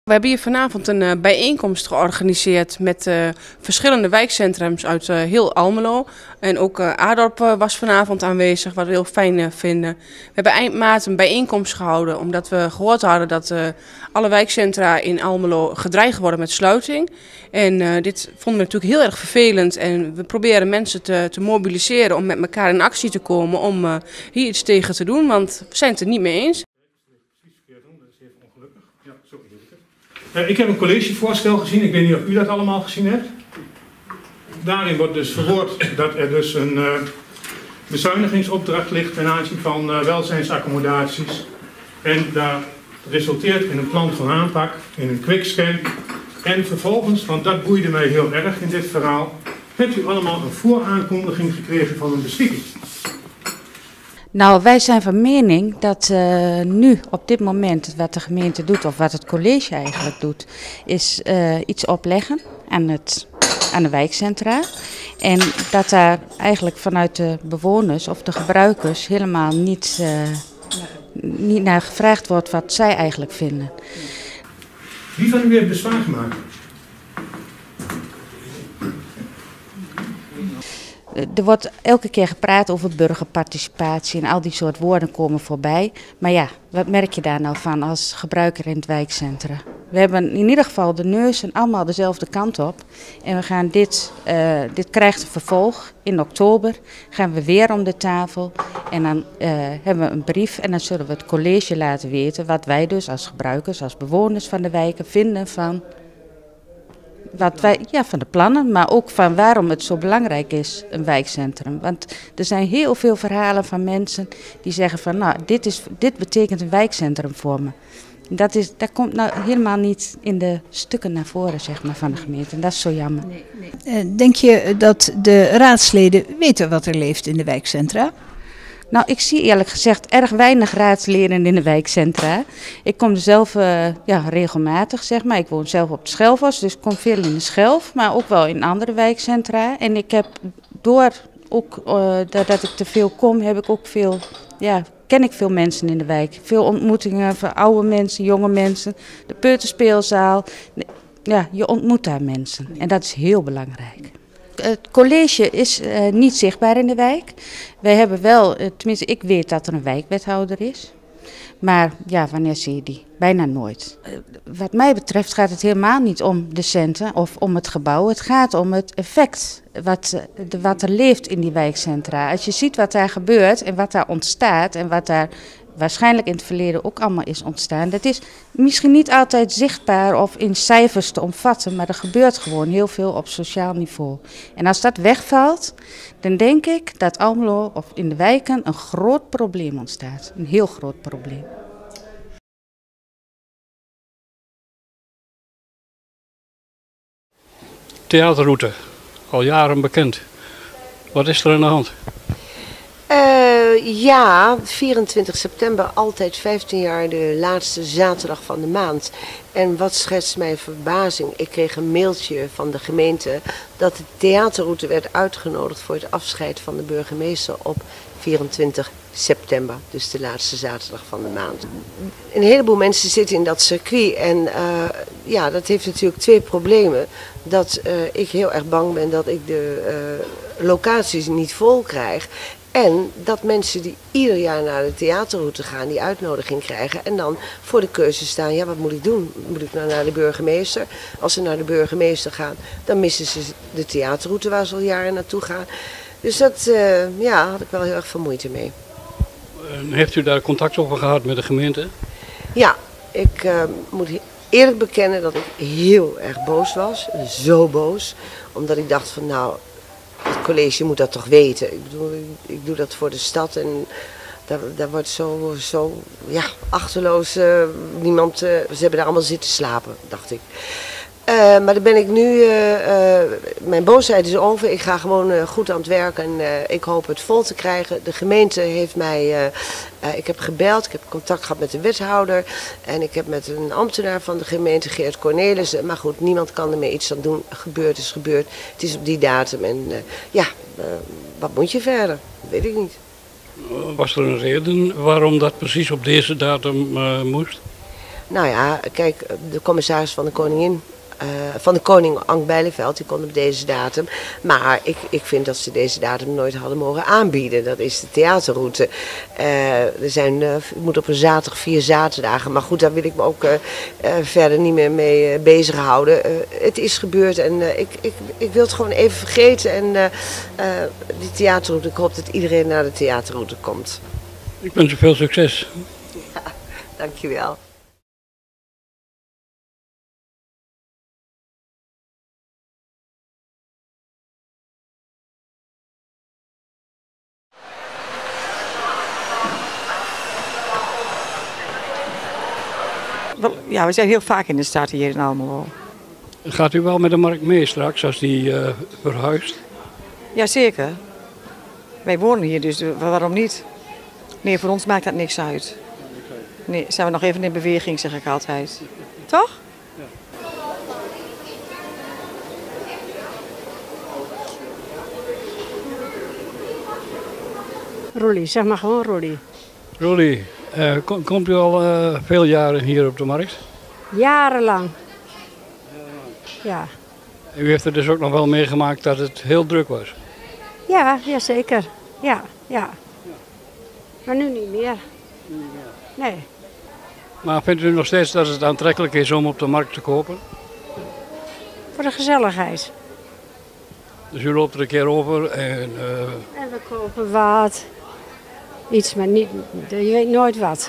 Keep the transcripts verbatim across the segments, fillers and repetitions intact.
We hebben hier vanavond een uh, bijeenkomst georganiseerd met uh, verschillende wijkcentrums uit uh, heel Almelo. En ook uh, Adorp uh, was vanavond aanwezig, wat we heel fijn uh, vinden. We hebben eind maart een bijeenkomst gehouden omdat we gehoord hadden dat uh, alle wijkcentra in Almelo gedreigd worden met sluiting. En uh, dit vonden we natuurlijk heel erg vervelend en we proberen mensen te, te mobiliseren om met elkaar in actie te komen om uh, hier iets tegen te doen, want we zijn het er niet mee eens. Uh, ik heb een collegevoorstel gezien, ik weet niet of u dat allemaal gezien hebt. Daarin wordt dus verwoord dat er dus een uh, bezuinigingsopdracht ligt ten aanzien van uh, welzijnsaccommodaties. En dat resulteert in een plan van aanpak, in een quickscan. En vervolgens, want dat boeide mij heel erg in dit verhaal, hebt u allemaal een vooraankondiging gekregen van een beschikking. Nou, wij zijn van mening dat uh, nu op dit moment wat de gemeente doet, of wat het college eigenlijk doet, is uh, iets opleggen aan, het, aan de wijkcentra. En dat daar eigenlijk vanuit de bewoners of de gebruikers helemaal niet, uh, niet naar gevraagd wordt wat zij eigenlijk vinden. Wie van u heeft bezwaar gemaakt? Er wordt elke keer gepraat over burgerparticipatie en al die soort woorden komen voorbij. Maar ja, wat merk je daar nou van als gebruiker in het wijkcentrum? We hebben in ieder geval de neuzen allemaal dezelfde kant op. En we gaan dit, uh, dit krijgt een vervolg. In oktober gaan we weer om de tafel. En dan uh, hebben we een brief en dan zullen we het college laten weten wat wij dus als gebruikers, als bewoners van de wijken vinden van... Wat wij, ja, van de plannen, maar ook van waarom het zo belangrijk is, een wijkcentrum. Want er zijn heel veel verhalen van mensen die zeggen van, nou, dit, is, dit betekent een wijkcentrum voor me. Dat, is, dat komt nou helemaal niet in de stukken naar voren, zeg maar, van de gemeente. En dat is zo jammer. Nee, nee. Denk je dat de raadsleden weten wat er leeft in de wijkcentra? Nou, ik zie eerlijk gezegd erg weinig raadsleden in de wijkcentra. Ik kom er zelf uh, ja, regelmatig, zeg maar. Ik woon zelf op de Schelvos, dus ik kom veel in de Schelf, maar ook wel in andere wijkcentra. En ik heb door ook uh, dat ik te veel kom, heb ik ook veel, ja, ken ik veel mensen in de wijk. Veel ontmoetingen van oude mensen, jonge mensen, de peuterspeelzaal. Ja, je ontmoet daar mensen en dat is heel belangrijk. Het college is uh, niet zichtbaar in de wijk. Wij hebben wel, uh, tenminste ik weet dat er een wijkwethouder is. Maar ja, wanneer zie je die? Bijna nooit. Uh, wat mij betreft gaat het helemaal niet om de centen of om het gebouw. Het gaat om het effect wat, uh, de, wat er leeft in die wijkcentra. Als je ziet wat daar gebeurt en wat daar ontstaat en wat daar waarschijnlijk in het verleden ook allemaal is ontstaan. Dat is misschien niet altijd zichtbaar of in cijfers te omvatten, maar er gebeurt gewoon heel veel op sociaal niveau. En als dat wegvalt, dan denk ik dat Almelo of in de wijken een groot probleem ontstaat. Een heel groot probleem. Theaterroute, al jaren bekend. Wat is er aan de hand? Uh, ja, vierentwintig september, altijd vijftien jaar, de laatste zaterdag van de maand. En wat schetst mijn verbazing? Ik kreeg een mailtje van de gemeente dat de theaterroute werd uitgenodigd voor het afscheid van de burgemeester op vierentwintig september. Dus de laatste zaterdag van de maand. Een heleboel mensen zitten in dat circuit en uh, ja, dat heeft natuurlijk twee problemen. Dat uh, ik heel erg bang ben dat ik de uh, locaties niet vol krijg. En dat mensen die ieder jaar naar de theaterroute gaan, die uitnodiging krijgen en dan voor de keuze staan, ja, wat moet ik doen? Moet ik nou naar de burgemeester? Als ze naar de burgemeester gaan, dan missen ze de theaterroute waar ze al jaren naartoe gaan. Dus dat, uh, ja, had ik wel heel erg veel moeite mee. En heeft u daar contact over gehad met de gemeente? Ja, ik uh, moet eerlijk bekennen dat ik heel erg boos was. Zo boos. Omdat ik dacht van, nou, het college moet dat toch weten. Ik bedoel, ik, ik doe dat voor de stad en daar, daar wordt zo, zo ja, achterloos uh, niemand, uh, ze hebben daar allemaal zitten slapen, dacht ik. Uh, maar dan ben ik nu, uh, uh, mijn boosheid is over, ik ga gewoon uh, goed aan het werk en uh, ik hoop het vol te krijgen. De gemeente heeft mij, uh, uh, ik heb gebeld, ik heb contact gehad met de wethouder en ik heb met een ambtenaar van de gemeente, Geert Cornelissen. Maar goed, niemand kan ermee iets aan doen, gebeurd is gebeurd, het is op die datum en uh, ja, uh, wat moet je verder, weet ik niet. Was er een reden waarom dat precies op deze datum uh, moest? Nou ja, kijk, de commissaris van de Koningin, uh, van de Koning Ank Bijleveld, die kon op deze datum. Maar ik, ik vind dat ze deze datum nooit hadden mogen aanbieden. Dat is de theaterroute. Uh, er zijn, uh, ik moet op een zaterdag vier zaterdagen. Maar goed, daar wil ik me ook uh, uh, verder niet meer mee uh, bezighouden. Uh, het is gebeurd en uh, ik, ik, ik wil het gewoon even vergeten. En uh, uh, die theaterroute, ik hoop dat iedereen naar de theaterroute komt. Ik wens je veel succes. Ja, dankjewel. Ja, we zijn heel vaak in de stad hier in Almelo. Gaat u wel met de markt mee straks als die uh, verhuist? Jazeker. Wij wonen hier, dus waarom niet? Nee, voor ons maakt dat niks uit. Nee, zijn we nog even in beweging, zeg ik altijd. Toch? Ja. Roelie, zeg maar gewoon Roelie. Roelie, uh, kom, komt u al uh, veel jaren hier op de markt? Jarenlang. Ja. U heeft er dus ook nog wel meegemaakt dat het heel druk was? Ja, jazeker. Ja, ja. Maar nu niet meer. Nu niet meer. Nee. Maar vindt u nog steeds dat het aantrekkelijk is om op de markt te kopen? Voor de gezelligheid. Dus u loopt er een keer over en... Uh... En we kopen wat. Iets, maar niet, je weet nooit wat.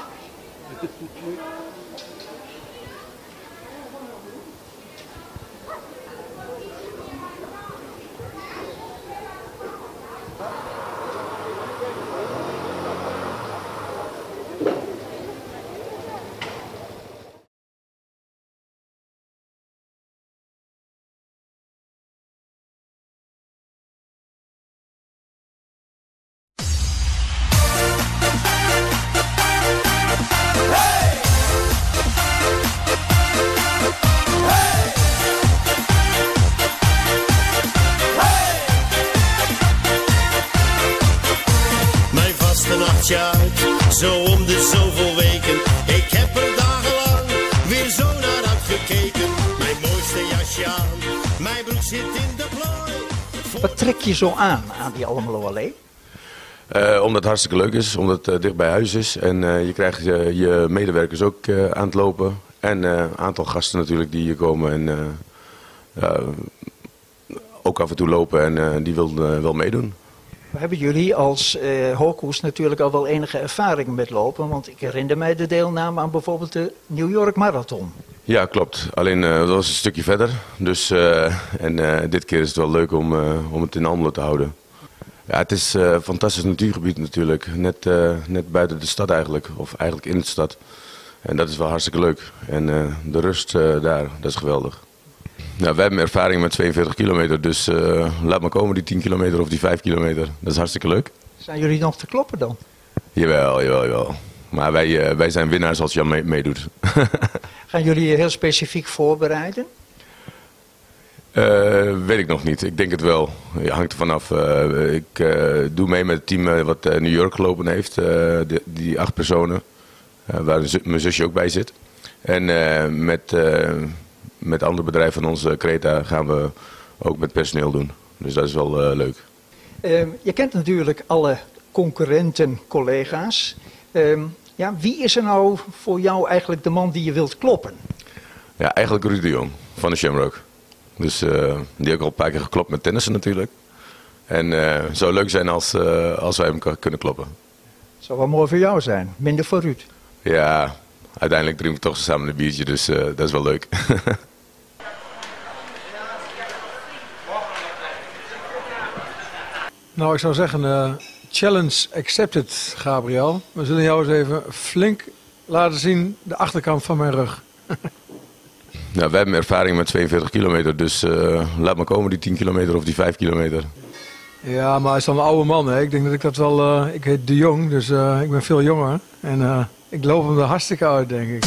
Uit, zo om de zoveel weken. Ik heb er dagenlang weer zo naar uitgekeken. Mijn mooiste jasje aan, mijn broek zit in de plooi. Wat trek je zo aan, aan die Almelo Allee? Uh, omdat het hartstikke leuk is, omdat het uh, dicht bij huis is. En uh, je krijgt uh, je medewerkers ook uh, aan het lopen. En een uh, aantal gasten natuurlijk die hier komen en uh, uh, ook af en toe lopen en uh, die wilden uh, wel meedoen. Hebben jullie als uh, Hoogkoers natuurlijk al wel enige ervaring met lopen? Want ik herinner mij de deelname aan bijvoorbeeld de New York Marathon. Ja, klopt. Alleen uh, dat was een stukje verder. Dus, uh, en uh, dit keer is het wel leuk om, uh, om het in Almelo te houden. Ja, het is uh, een fantastisch natuurgebied natuurlijk. Net, uh, net buiten de stad eigenlijk. Of eigenlijk in de stad. En dat is wel hartstikke leuk. En uh, de rust uh, daar, dat is geweldig. Nou, we hebben ervaring met tweeënveertig kilometer, dus uh, laat maar komen die tien kilometer of die vijf kilometer. Dat is hartstikke leuk. Zijn jullie nog te kloppen dan? Jawel, jawel, jawel. Maar wij, uh, wij zijn winnaars als Jan mee, meedoet. Gaan jullie je heel specifiek voorbereiden? Uh, weet ik nog niet. Ik denk het wel. Het hangt er vanaf. Uh, ik uh, doe mee met het team uh, wat uh, New York gelopen heeft. Uh, de, die acht personen. Uh, waar mijn zusje ook bij zit. En uh, met... Uh, Met andere bedrijven van onze Creta gaan we ook met personeel doen. Dus dat is wel uh, leuk. Uh, je kent natuurlijk alle concurrenten, collega's. Uh, ja, wie is er nou voor jou eigenlijk de man die je wilt kloppen? Ja, eigenlijk Ruud de Jong van de Shamrock. Dus uh, die heb ik al een paar keer geklopt met tennissen natuurlijk. En uh, het zou leuk zijn als, uh, als wij hem kunnen kloppen. Het zou wel mooi voor jou zijn, minder voor Ruud. Ja, uiteindelijk drinken we toch samen een biertje, dus uh, dat is wel leuk. Nou, ik zou zeggen, uh, challenge accepted, Gabriel. We zullen jou eens even flink laten zien de achterkant van mijn rug. Nou, wij hebben ervaring met tweeënveertig kilometer, dus uh, laat maar komen die tien kilometer of die vijf kilometer. Ja, maar hij is dan een oude man, hè. Ik denk dat ik dat wel... Uh, ik heet De Jong, dus uh, ik ben veel jonger. En uh, ik loop hem er hartstikke uit, denk ik.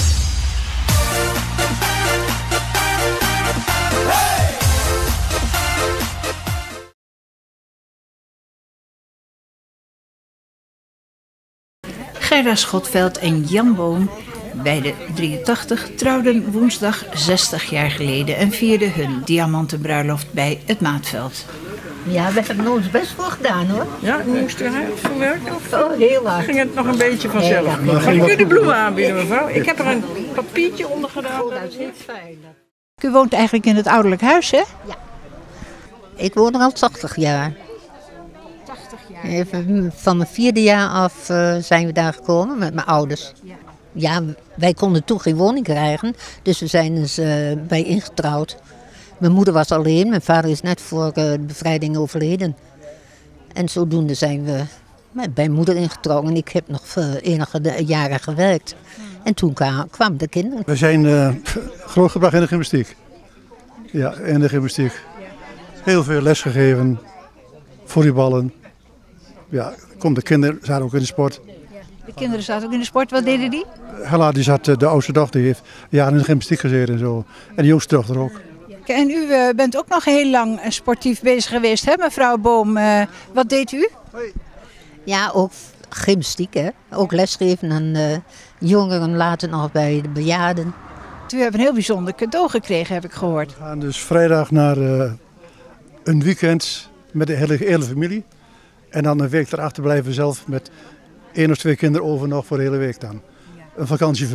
Gerda Schotveld en Jan Boom Beide drieëntachtig trouwden woensdag zestig jaar geleden en vierden hun diamantenbruiloft bij het Maatveld. Ja, we hebben ons best wel gedaan hoor. Ja, moest u hard voor werken? Of oh, heel hard. Ging het nog een beetje vanzelf? Nee, Mag ik u de bloemen aanbieden, mevrouw? Ik heb er een papiertje onder gedaan. Oh, dat is niet fijn. U woont eigenlijk in het ouderlijk huis, hè? Ja. Ik woon er al tachtig jaar. tachtig jaar? Even van mijn vierde jaar af uh, zijn we daar gekomen met mijn ouders. Ja. Ja, wij konden toen geen woning krijgen, dus we zijn dus uh, bij ingetrouwd. Mijn moeder was alleen, mijn vader is net voor uh, de bevrijding overleden. En zodoende zijn we bij moeder ingetrouwd en ik heb nog uh, enige jaren gewerkt. En toen kwamen de kinderen. We zijn uh, grootgebracht in de gymnastiek. Ja, in de gymnastiek. Heel veel les gegeven, volleyballen. Ja, kom, de kinderen zaten ook in de sport. De kinderen zaten ook in de sport, wat deden die? Hella, die zat, de oudste dochter, die heeft jaren in de gymnastiek gezeten en zo. En de jongste dochter ook. En u uh, bent ook nog heel lang sportief bezig geweest, hè, mevrouw Boom? Uh, wat deed u? Ja, ook gymnastiek, hè. Ook lesgeven aan uh, jongeren, later nog bij de bejaarden. U hebt een heel bijzonder cadeau gekregen, heb ik gehoord. We gaan dus vrijdag naar uh, een weekend met de hele, hele familie. En dan een week erachter blijven we zelf met één of twee kinderen over nog voor de hele week dan. Een vakantie.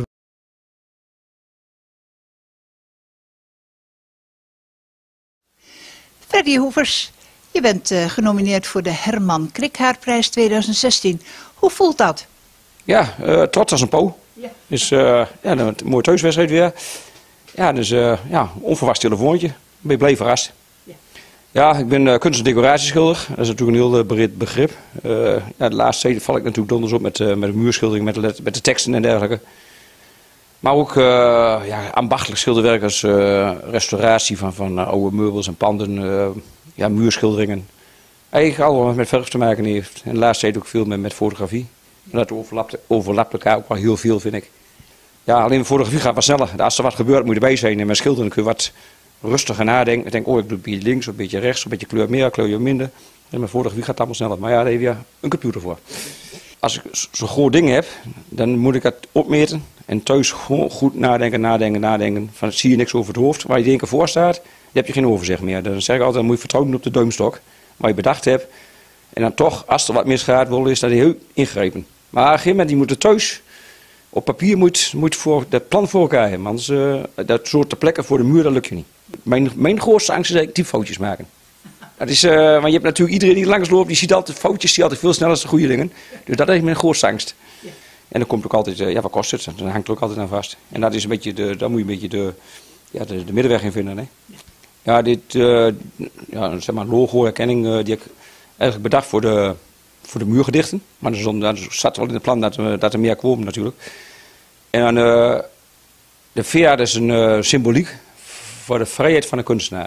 Freddy Hoevers, je bent uh, genomineerd voor de Herman Krikhaarprijs tweeduizend zestien. Hoe voelt dat? Ja, uh, trots als een po. Ja. Dus uh, ja, een mooie thuiswedstrijd weer. Ja, dus uh, ja, onverwacht telefoontje. Ik ben blij verrast. Ja, ja ik ben uh, kunst- en decoratieschilder. Dat is natuurlijk een heel uh, breed begrip. Uh, ja, de laatste tijd val ik natuurlijk donders op met, uh, met de muurschildering, met de, met de teksten en dergelijke. Maar ook uh, ja, ambachtelijk schilderwerk als uh, restauratie van, van uh, oude meubels en panden, uh, ja, muurschilderingen. Eigenlijk allemaal wat met verf te maken heeft. En de laatste tijd ook veel met, met fotografie. En dat overlapt, overlapt elkaar ook wel heel veel, vind ik. Ja, alleen de fotografie gaat wat sneller. Als er wat gebeurt, moet je erbij zijn. En met schilderen kun je wat rustiger nadenken. Ik denk, oh, ik doe een beetje links, een beetje rechts, een beetje kleur meer, kleur minder. En met fotografie gaat het allemaal sneller. Maar ja, daar heb je een computer voor. Als ik zo'n groot ding heb, dan moet ik het opmeten. En thuis gewoon goed nadenken, nadenken, nadenken. Van, zie je niks over het hoofd. Waar je denken voor staat, dan heb je geen overzicht meer. Dan zeg ik altijd, dan moet je vertrouwen op de duimstok. Waar je bedacht hebt. En dan toch, als er wat misgaat, wil is dat heel ingrijpen. Maar op een gegeven moment, die moeten thuis, op papier moet, moet voor dat plan voor elkaar hebben. Anders, uh, dat soort plekken voor de muur, dat lukt je niet. Mijn, mijn grootste angst is dat ik typfoutjes maken. Dat is, uh, want je hebt natuurlijk iedereen die langs loopt, die ziet altijd foutjes, die altijd veel sneller als de goede dingen. Dus dat is mijn grootste angst. Ja. En dan komt ook altijd, uh, ja, wat kost het? Dan hangt er ook altijd aan vast. En dat is een beetje de, daar moet je een beetje de, ja, de, de middenweg in vinden. Hè? Ja. ja, dit, uh, ja, zeg maar logo-herkenning, uh, die heb ik eigenlijk bedacht voor de, voor de muurgedichten. Maar dat zat wel in het plan dat, uh, dat er meer kwam natuurlijk. En dan, uh, de V A is een uh, symboliek voor de vrijheid van de kunstenaar.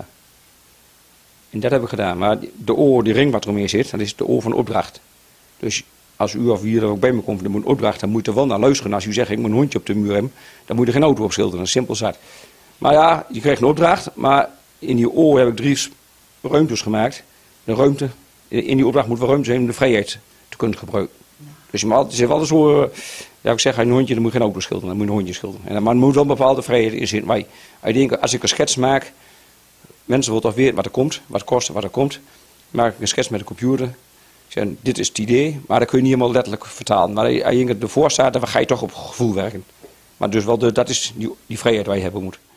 En dat heb ik gedaan. Maar de oor, die ring wat er omheen zit, dat is de oor van opdracht. Dus als u of wie er ook bij me komt, dan moet een opdracht, dan moet je er wel naar luisteren. Als u zegt, ik moet een hondje op de muur hebben, dan moet je er geen auto op schilderen. Dat is simpel zat. Maar ja, je krijgt een opdracht, maar in die oor heb ik drie ruimtes gemaakt. De ruimte, in die opdracht moet wel ruimte zijn om de vrijheid te kunnen gebruiken. Dus je moet altijd, altijd zo, ja, ik zeg, een hondje, dan moet je geen auto schilderen, dan moet je een hondje schilderen. En dan, maar er moet wel een bepaalde vrijheid in zitten. Maar ik denk, als ik een schets maak, mensen willen toch weten wat er komt, wat het kost, wat er komt. Maak ik een schets met de computer. Ik zeg, dit is het idee, maar dat kun je niet helemaal letterlijk vertalen. Maar als je ervoor staat, dan ga je toch op gevoel werken. Maar dus wel, de, dat is die, die vrijheid waar je hebben moet.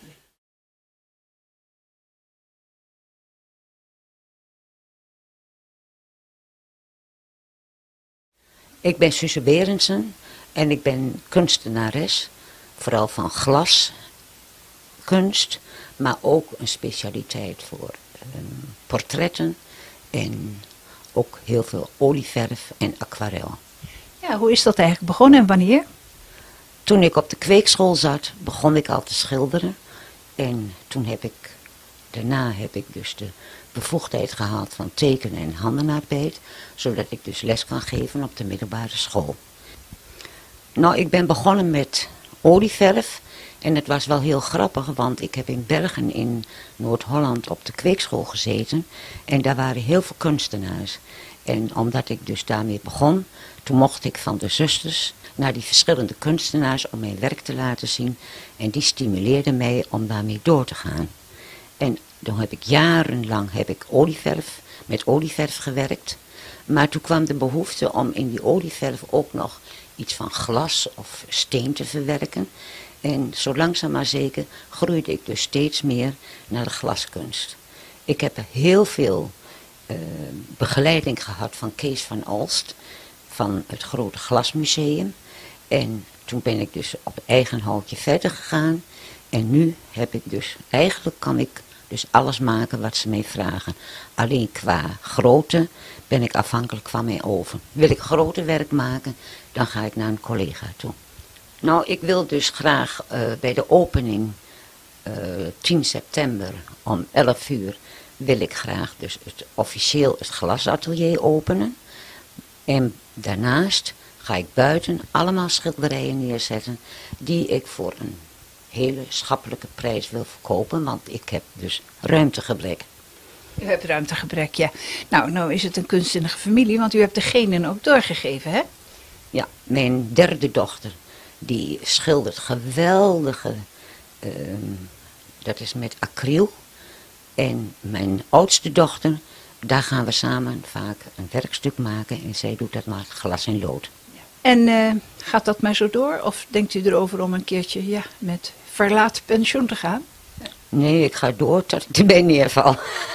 Ik ben Suze Berendsen en ik ben kunstenares, vooral van glaskunst, maar ook een specialiteit voor um, portretten en ook heel veel olieverf en aquarel. Ja, hoe is dat eigenlijk begonnen en wanneer? Toen ik op de kweekschool zat, begon ik al te schilderen en toen heb ik, daarna heb ik dus de bevoegdheid gehaald van tekenen en handenarbeid, zodat ik dus les kan geven op de middelbare school. Nou, ik ben begonnen met olieverf en het was wel heel grappig, want ik heb in Bergen in Noord-Holland op de kweekschool gezeten en daar waren heel veel kunstenaars. En omdat ik dus daarmee begon, toen mocht ik van de zusters naar die verschillende kunstenaars om mijn werk te laten zien. En die stimuleerden mij om daarmee door te gaan. En dan heb ik jarenlang heb ik olieverf, met olieverf gewerkt. Maar toen kwam de behoefte om in die olieverf ook nog iets van glas of steen te verwerken. En zo langzaam maar zeker groeide ik dus steeds meer naar de glaskunst. Ik heb heel veel uh, begeleiding gehad van Kees van Alst, van het Grote Glasmuseum. En toen ben ik dus op eigen houtje verder gegaan. En nu heb ik dus, eigenlijk kan ik dus alles maken wat ze mij vragen. Alleen qua grootte ben ik afhankelijk van mijn oven. Wil ik groter werk maken, dan ga ik naar een collega toe. Nou, ik wil dus graag uh, bij de opening uh, tien september om elf uur wil ik graag dus het, officieel het glasatelier openen. En daarnaast ga ik buiten allemaal schilderijen neerzetten die ik voor een hele schappelijke prijs wil verkopen, want ik heb dus ruimtegebrek. U hebt ruimtegebrek, ja. Nou, nou is het een kunstzinnige familie, want u hebt de genen ook doorgegeven, hè? Ja, mijn derde dochter, die schildert geweldige, uh, dat is met acryl. En mijn oudste dochter, daar gaan we samen vaak een werkstuk maken en zij doet dat met glas en lood. En uh, gaat dat maar zo door? Of denkt u erover om een keertje ja, met verlaat pensioen te gaan? Nee, ik ga door tot ik erbij neerval.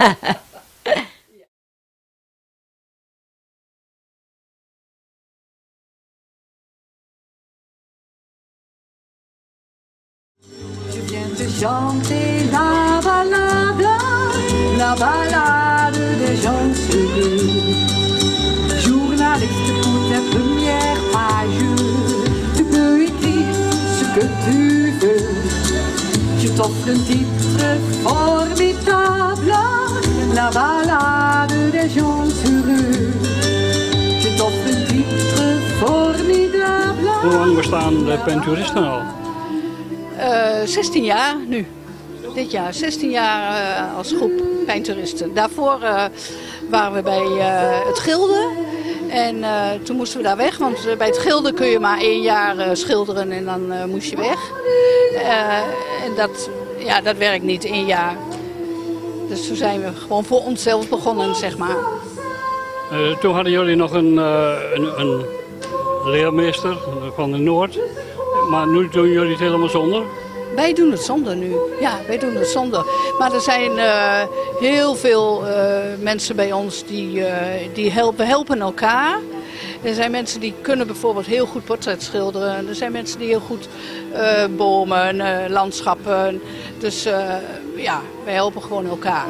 Je viens te chanter la ballade, la ballade des gens heureux. Journaliste pour ta première page, tu peux écrire ce que tu veux. Je t'offre un titre formidable, la ballade des gens heureux. Je t'offre un titre formidable. Hoe lang bestaan de Peintouristen al? Uh, zestien jaar nu. Dit jaar zestien jaar uh, als groep Peintouristen. Daarvoor uh, waren we bij uh, het Gilde. En uh, toen moesten we daar weg, want uh, bij het Gilde kun je maar één jaar uh, schilderen en dan uh, moest je weg. Uh, en dat, ja, dat werkt niet, één jaar. Dus toen zijn we gewoon voor onszelf begonnen, zeg maar. Uh, toen hadden jullie nog een, uh, een, een leermeester van de Noord. Maar nu doen jullie het helemaal zonder? Wij doen het zonder nu. Ja, wij doen het zonder. Maar er zijn uh, heel veel uh, mensen bij ons die, uh, die helpen, helpen elkaar. Er zijn mensen die kunnen bijvoorbeeld heel goed portret schilderen. Er zijn mensen die heel goed uh, bomen, uh, landschappen. Dus uh, ja, wij helpen gewoon elkaar.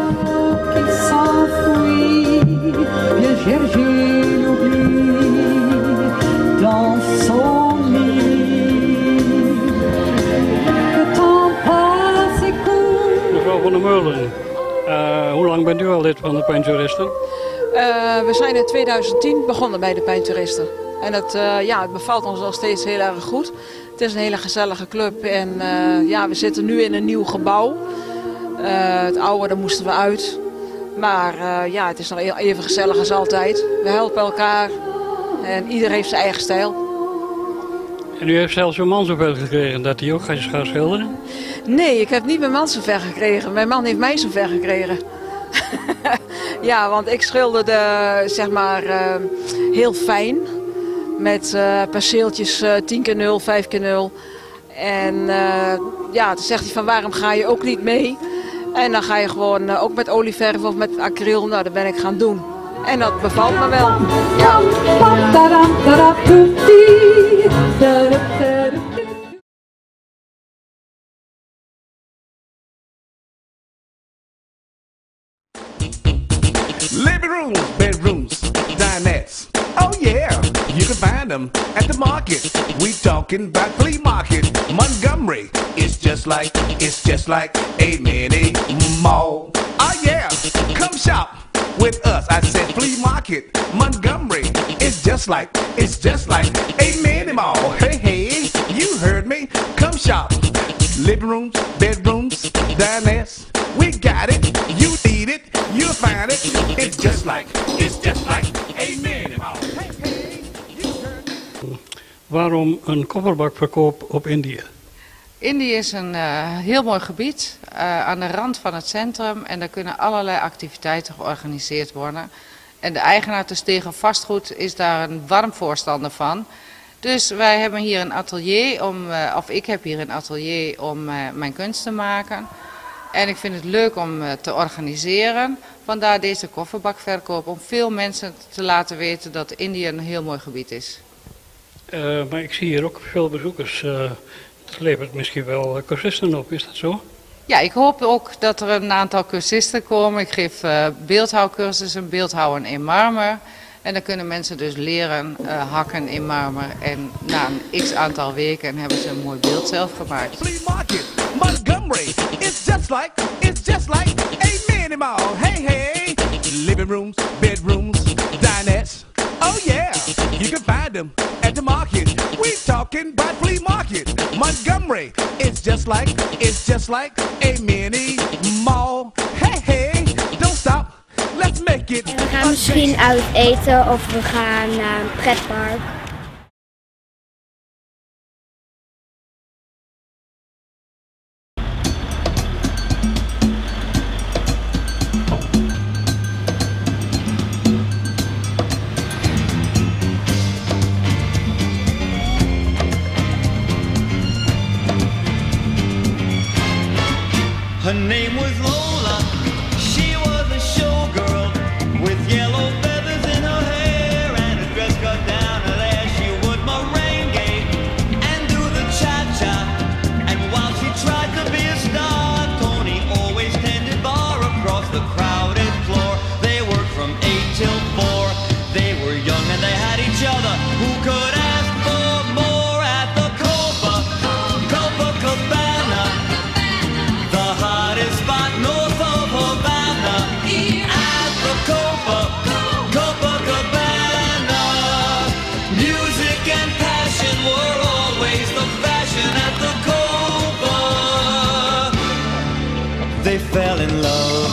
Mevrouw van der Meulen, uh, hoe lang bent u al lid van de Peintouristen? Uh, we zijn in twintig tien begonnen bij de Peintouristen. En het, uh, ja, het bevalt ons nog steeds heel erg goed. Het is een hele gezellige club en uh, ja, we zitten nu in een nieuw gebouw. Uh, het oude, daar moesten we uit. Maar uh, ja, het is nog even gezellig als altijd. We helpen elkaar en ieder heeft zijn eigen stijl. En u heeft zelfs uw man zover gekregen dat hij ook gaat schilderen? Nee, ik heb niet mijn man zover gekregen. Mijn man heeft mij zover gekregen. Ja, want ik schilderde zeg maar uh, heel fijn. Met uh, perceeltjes uh, tien keer nul, vijf keer nul. En uh, ja, toen zegt hij van waarom ga je ook niet mee? En dan ga je gewoon uh, ook met olieverf of met acryl. Nou, dat ben ik gaan doen. En dat bevalt me wel. Ja. Living rooms, bedrooms, dinettes. Oh yeah, you can find them at the market. We talking about flea market. Montgomery, it's just like, it's just like a mini mall. Oh yeah, come shop with us. I said flea market. Montgomery, it's just like, it's just like a mini mall. Hey, hey, you heard me. Come shop. Living rooms, bedrooms, dinettes. We got it, you need it, you'll find it. It's just like, it's just like, amen. Waarom een kofferbakverkoop op Indië? Indië is een uh, heel mooi gebied uh, aan de rand van het centrum en daar kunnen allerlei activiteiten georganiseerd worden. En de eigenaar te Stegen Vastgoed is daar een warm voorstander van. Dus wij hebben hier een atelier, om, uh, of ik heb hier een atelier om uh, mijn kunst te maken. En ik vind het leuk om uh, te organiseren. Vandaar deze kofferbakverkoop, om veel mensen te laten weten dat Indië een heel mooi gebied is. Uh, maar ik zie hier ook veel bezoekers. Uh, het levert misschien wel cursisten op, is dat zo? Ja, ik hoop ook dat er een aantal cursisten komen. Ik geef uh, beeldhouwcursussen, beeldhouwen in marmer. En dan kunnen mensen dus leren uh, hakken in marmer. En na een x aantal weken hebben ze een mooi beeld zelf gemaakt. Montgomery, it's just like, it's just like, amen and all. Hey, hey, living rooms, bedrooms, dinettes. Oh yeah, you can find them at the market. We talking about flea market. Montgomery, it's just like, it's just like a mini mall. Hey, hey, don't stop, let's make it. We gaan misschien uit eten of we gaan naar een pretpark. Her name was Lola, she was a showgirl with yellow feathers in her hair and a dress cut down her there. She would merengue and do the cha-cha, and while she tried to be a star, Tony always tended bar across the crowded floor. They worked from eight till four, they were young and they had each other. Who could ask for more at the Copa, Copacabana? The hottest spot north of Havana, at the Copa, Copacabana. Music and passion were always the fashion at the Copa. They fell in love.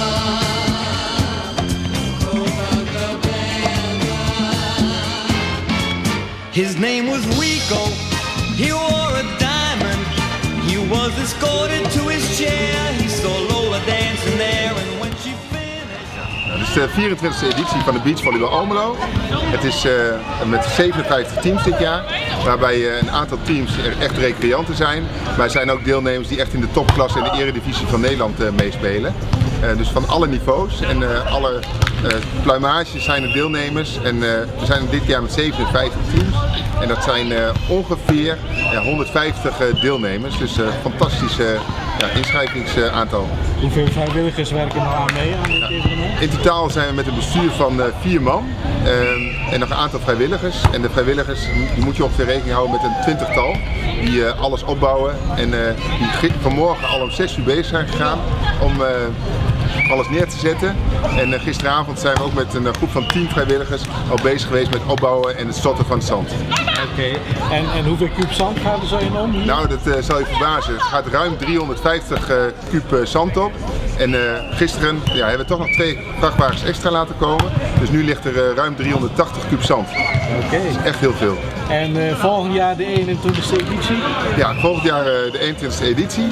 His name was Rico, he wore a diamond. He was escorted to his chair. He saw Lola dancing there and when she finished. Nou, dit is de vierentwintigste editie van de Beachvolleybal Almelo. Het is uh, met zevenenvijftig teams dit jaar, waarbij uh, een aantal teams er echt recreanten zijn. Maar er zijn ook deelnemers die echt in de topklasse in de eredivisie van Nederland uh, meespelen. Uh, dus van alle niveaus en uh, alle uh, pluimages zijn er deelnemers. En uh, we zijn dit jaar met zevenenvijftig teams. En dat zijn uh, ongeveer ja, honderdvijftig uh, deelnemers. Dus een uh, fantastisch uh, ja, inschrijvingsaantal. Hoeveel vrijwilligers werken er aan mee aan dit evenement? In totaal zijn we met een bestuur van uh, vier man. Uh, en nog een aantal vrijwilligers. En de vrijwilligers, die moet je ongeveer rekening houden met een twintigtal. Die uh, alles opbouwen. En uh, die vanmorgen al om zes uur bezig zijn gegaan om uh, alles neer te zetten. En uh, gisteravond zijn we ook met een uh, groep van tien vrijwilligers al bezig geweest met opbouwen en het storten van het zand. Oké, okay. en, en hoeveel kuub zand gaat er zo in om? Hier? Nou, dat uh, zal je verbazen. Het gaat ruim driehonderdvijftig uh, kuub uh, zand op. En uh, gisteren ja, hebben we toch nog twee vrachtwagens extra laten komen. Dus nu ligt er uh, ruim driehonderdtachtig kuub zand. Oké. Okay. Dat is echt heel veel. En uh, volgend jaar de eenentwintigste editie? Ja, volgend jaar uh, de eenentwintigste editie.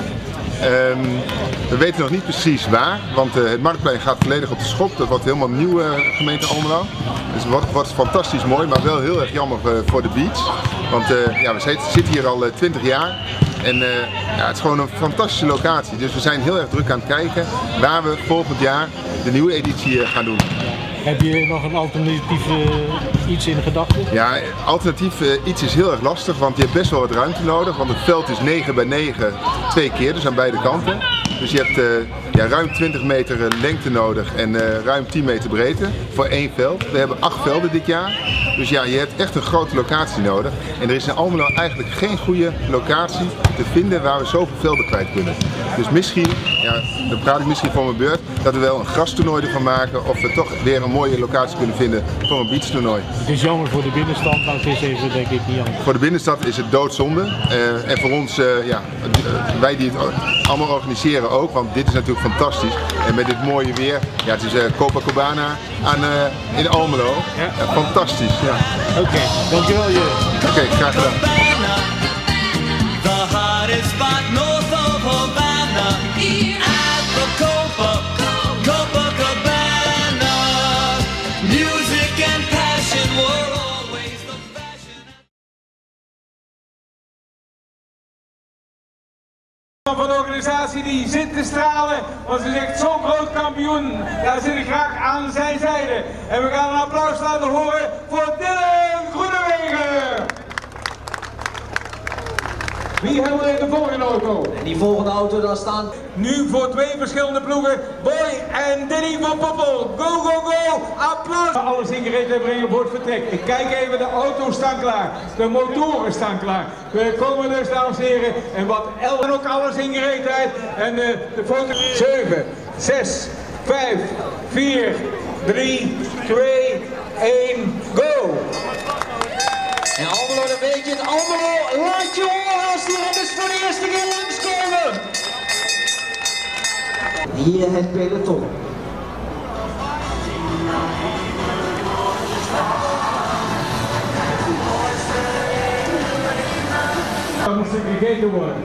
Um, we weten nog niet precies waar, want uh, het Marktplein gaat volledig op de schop. Dat wordt helemaal nieuw, uh, gemeente Almelo. Dus het wordt, wordt fantastisch mooi, maar wel heel erg jammer uh, voor de beach. Want uh, ja, we zitten hier al twintig uh, jaar en uh, ja, het is gewoon een fantastische locatie. Dus we zijn heel erg druk aan het kijken waar we volgend jaar de nieuwe editie uh, gaan doen. Heb je nog een alternatief uh, iets in gedachten? Ja, alternatief uh, iets is heel erg lastig, want je hebt best wel wat ruimte nodig. Want het veld is negen bij negen, twee keer, dus aan beide kanten. Dus je hebt uh, ja, ruim twintig meter lengte nodig en uh, ruim tien meter breedte voor één veld. We hebben acht velden dit jaar. Dus ja, je hebt echt een grote locatie nodig. En er is in Almelo eigenlijk geen goede locatie te vinden waar we zoveel velden kwijt kunnen. Dus misschien, ja, dan praat ik misschien voor mijn beurt, dat we wel een grastoernooi ervan maken of we toch weer een mooie locatie kunnen vinden voor een beachtoernooi. Het is jammer voor de binnenstad, maar het is even denk ik niet jammer. Voor de binnenstad is het doodzonde. Uh, en voor ons, uh, ja, wij die het allemaal organiseren ook, want dit is natuurlijk fantastisch. En met dit mooie weer, ja, het is uh, Copacabana aan, uh, in Almelo. Ja. Ja, fantastisch. Ja. Oké, okay, dankjewel Jurgen. Oké, okay, graag gedaan. The hottest spot north of Havana at the Copa, Copacabana. Music and passion were always the fashion. Van de organisatie die zit te stralen, want ze zegt zo'n groot kampioen, daar zit ik graag aan zijn zijde. En we gaan een applaus laten horen voor Dylan Groenewegen. Wie hebben we in de volgende auto? En die volgende auto, daar staan nu voor twee verschillende ploegen, Boy en Danny van Poppel. Go, go, go! Applaus! Alles in gereedheid brengen voor het vertrek. Ik kijk even, de auto's staan klaar. De motoren staan klaar. We komen dus, dames en heren. En wat en ook alles in gereedheid. En uh, de foto. zeven, zes, vijf, vier, drie, twee, één, go! En Almelo, dan weet je het. Almelo, laat je horen als die renners voor de eerste keer langskomen. Hier het peloton. Dat moet gegeten worden.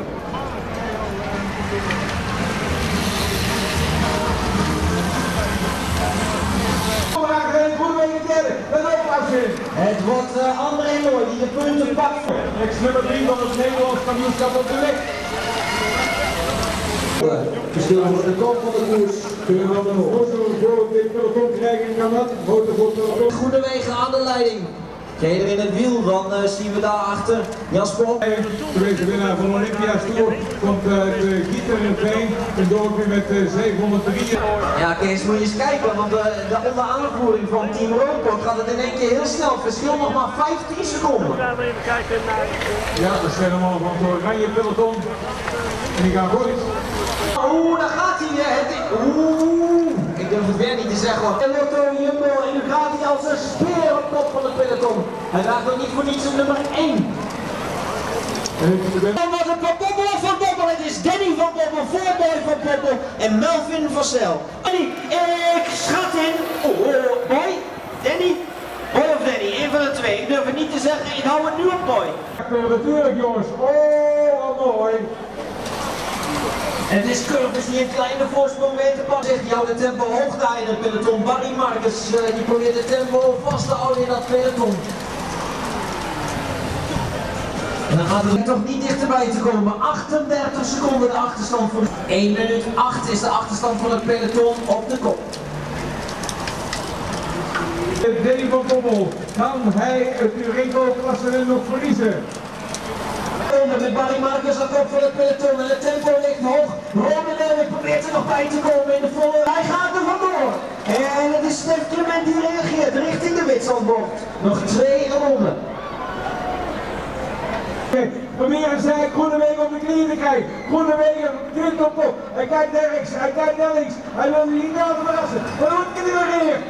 Het wordt uh, André Mooi die de punten pakt. Ex-nummer drie van het Nederlands kampioenschap op de weg. Verschil voor de kop van de koers. Kunnen we dan een foto voor dit peloton krijgen? Kan dat? Foto voor het peloton. Groenewegen aan de leiding. Keder in het wiel, dan uh, zien we daarachter Jasper. De winnaar van Olympia's Tour komt uit uh, Gieter in Veen, een dorpje met uh, zevenhonderddrie. Ja, Kees, moet je eens kijken, want uh, de onder aanvoering van Team Roompot gaat het in één keer heel snel. Het verschil nog maar vijftien seconden. Ja, dat zijn allemaal van het oranje peloton. En die gaan goed. Oeh, daar gaat hij weer. Oeh, ik durf het weer niet te zeggen hoor. En Lotto Jumbo, en nu gaat hij als een speer op kop van het peloton. Hij raakt nog niet voor niets op nummer één. Dan was het van Poppel of van Poppel. Het is Danny van Poppel, voorboy van Poppel en Melvin van Sel. Danny, ik schat in. Oh, Boy, Danny, Boy of Danny, één van de twee. Ik durf het niet te zeggen, ik hou het nu op Boy. Natuurlijk jongens, oh wat mooi. En het is Curvis die een kleine voorsprong weet te pakken. Zegt, jou de tempo hoog daar in het peloton. Barry Marcus uh, die probeert de tempo vast te houden in dat peloton. En dan gaat het toch niet dichterbij te komen. achtendertig seconden de achterstand voor één minuut acht is de achterstand van het peloton op de kop. Danny van Poppel, kan hij het Urenco-klassement nog verliezen? Met Barry Marcus aan kop van het peloton en het tempo ligt hoog. Ronde probeert er nog bij te komen in de volle. Hij gaat er vandoor. En het is Stef Clement die reageert richting de Witslandbocht. Nog twee ronden. Proberen zij Groenewegen op de knieën te krijgen. Groenewegen drukt op kop. Hij kijkt naar rechts, hij kijkt naar links. Hij wil zich niet laten verrassen. Maar hoe kan hij weer reageren?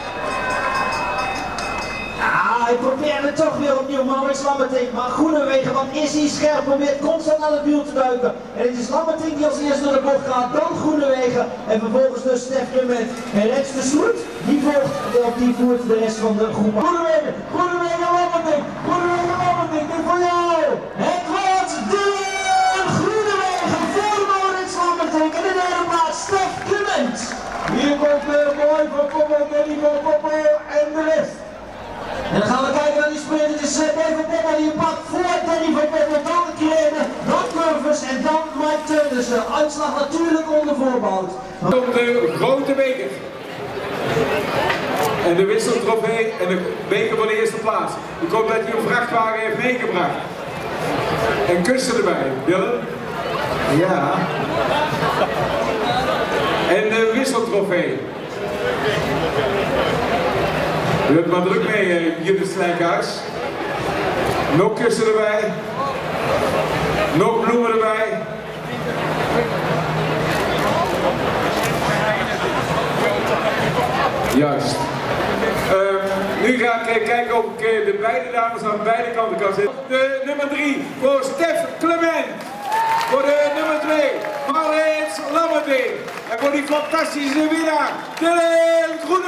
Ah, hij probeert het toch weer opnieuw, Maurits Lammertink. Maar Groenewegen, wat is hij scherp, probeert constant naar het wiel te duiken. En het is Lammertink die als eerste door de bocht gaat, dan Groenewegen. En vervolgens dus Stef Clement. En Rens de Sloet, die volgt, die voert de rest van de groep. Groenewegen, Groenewegen, Lammertink, Groenewegen, Lammertink, dit voor jou! Het wordt Dylan Groenewegen voor Maurits Lammertink. En in de derde plaats Stef Clement. Hier komt de Boy van Poppel, Danny van Poppel en de rest. En dan gaan we kijken naar die sprint. Het is Boy van Poppel die je pakt voor Danny van Poppel, dan Kleden, dan Curvers en dan Mike Teunissen. Uitslag natuurlijk onder voorbehoud. Op de grote beker. En de wisseltrofee en de beker voor de eerste plaats. Ik hoop dat hij een vrachtwagen heeft meegebracht. En kussen erbij, Dylan. Ja. En de wisseltrofee. U hebt maar druk mee, uh, Judith Slijkhuis. Nog kussen erbij. Nog bloemen erbij. Juist. Uh, nu ga ik kijken of ik uh, de beide dames aan beide kanten kan zetten. De nummer drie voor Stef Clement. Voor de nummer twee, Maurits Lammertink. zometeen. En voor die fantastische winnaar, de groene...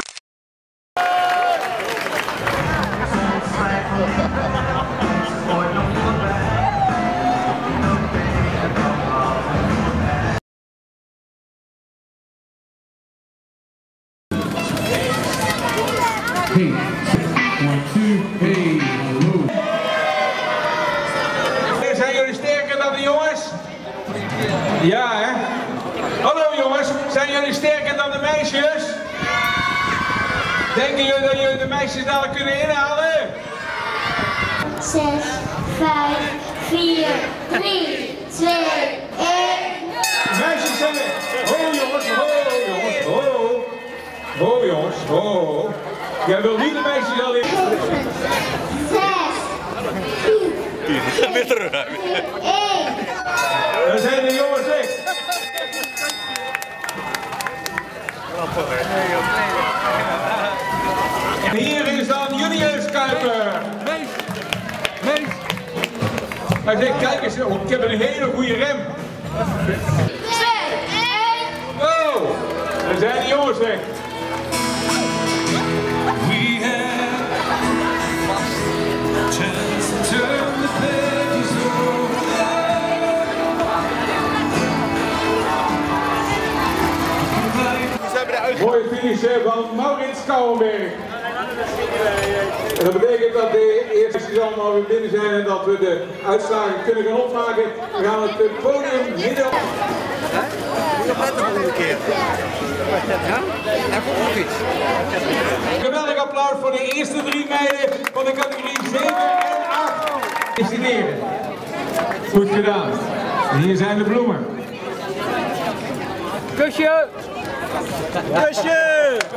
Hey, one, two, hey, hallo. Zijn jullie sterker dan de jongens? Ja, hè? Hallo jongens, zijn jullie sterker dan de meisjes? Denken jullie dat jullie de meisjes dadelijk kunnen inhalen? zes, vijf, vier, drie, twee, één. Meisjes zijn weg. Ho jongens, ho jongens, ho. Ho jongens, ho. Jij wil niet de meisjes al in. zes, vier, Weer terug. één. Dan zijn de jongens weg. En hier is dan Julius Kuiper. Mees, Mees. Hij zegt, kijk eens, oh, ik heb een hele goede rem. twee, één. Oh, dan zijn de jongens weg. We have just turned the pages Mooie finish van Maurits Kouwenberg. En dat betekent dat de eerste allemaal weer binnen zijn en dat we de uitslagen kunnen gaan opmaken. We gaan het podium midden. Geweldig applaus voor de eerste drie meiden van de categorie zeven en acht. Decideren. Goed gedaan. En hier zijn de bloemen. Kusje! Kusje!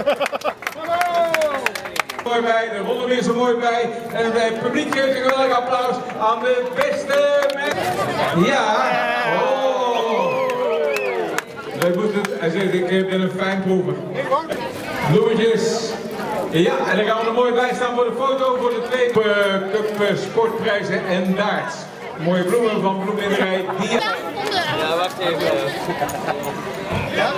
Mooi bij, de rollen weer zo mooi bij. En het publiek geeft een geweldig applaus aan de beste mensen. Ja! Oh! Hij, moet het, hij zegt, ik heb een fijn proeven. Bloemetjes. Ja, en dan gaan we er mooi bij staan voor de foto voor de twee Cup sportprijzen en darts. Mooie bloemen van bloemenrij. Ja, wacht even. Ja?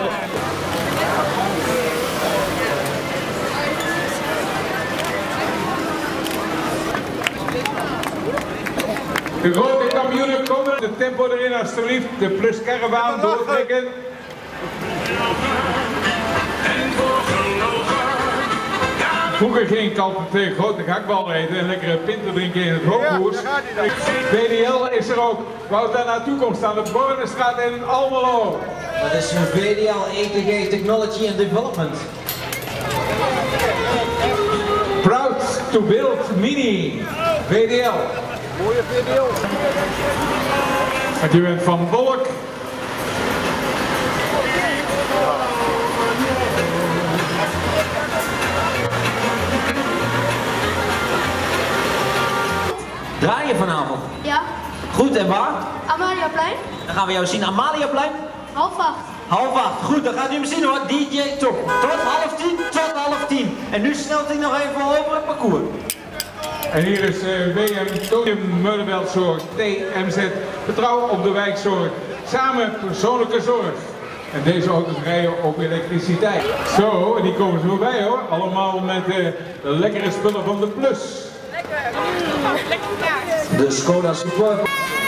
De grote kampioenen komen. De tempo erin alstublieft. De plus caravaan doortrekken. Vroeger geen kalp tegen grote gakbal eten en lekkere pinten drinken in het hoogkoers. B D L is er ook. Wou daar naartoe komt staan de Bornestraat in Almelo. Dat is een V D L A T G Technology and Development. Proud to build Mini. V D L. Mooie V D L. Want je bent van Wolk. Draai je vanavond? Ja. Goed, en waar? Amaliaplein. Dan gaan we jou zien. Amaliaplein? Half acht. Half acht. Goed, dan gaat u hem zien hoor. D J Top. Tot half tien, tot half tien. En nu snelt hij nog even over het parcours. En hier is uh, W M Tonium Meulenveldzorg, T M Z, Vertrouwen op de wijkzorg. Samen persoonlijke zorg. En deze auto's rijden op elektriciteit. Zo, en die komen zo voorbij hoor. Allemaal met uh, de lekkere spullen van de Plus. De Skoda Superb.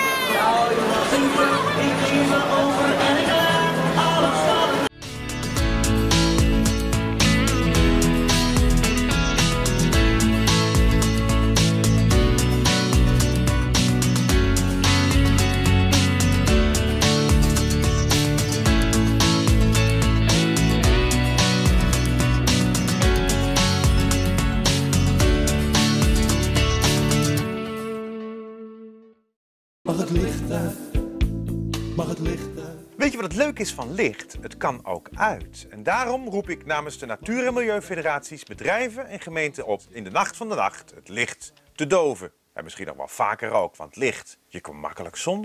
Mag het licht uit? Mag het licht uit? Weet je wat het leuk is van licht? Het kan ook uit. En daarom roep ik namens de Natuur- en Milieufederaties bedrijven en gemeenten op in de nacht van de nacht het licht te doven. En misschien nog wel vaker ook, want licht, je kan makkelijk zonder.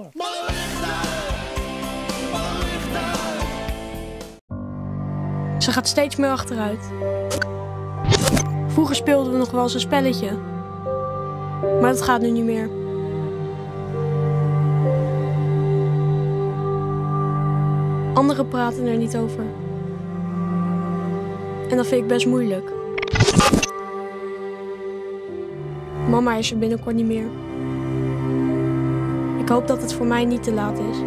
Ze gaat steeds meer achteruit. Vroeger speelden we nog wel eens een spelletje. Maar dat gaat nu niet meer. Anderen praten er niet over. En dat vind ik best moeilijk. Mama is er binnenkort niet meer. Ik hoop dat het voor mij niet te laat is.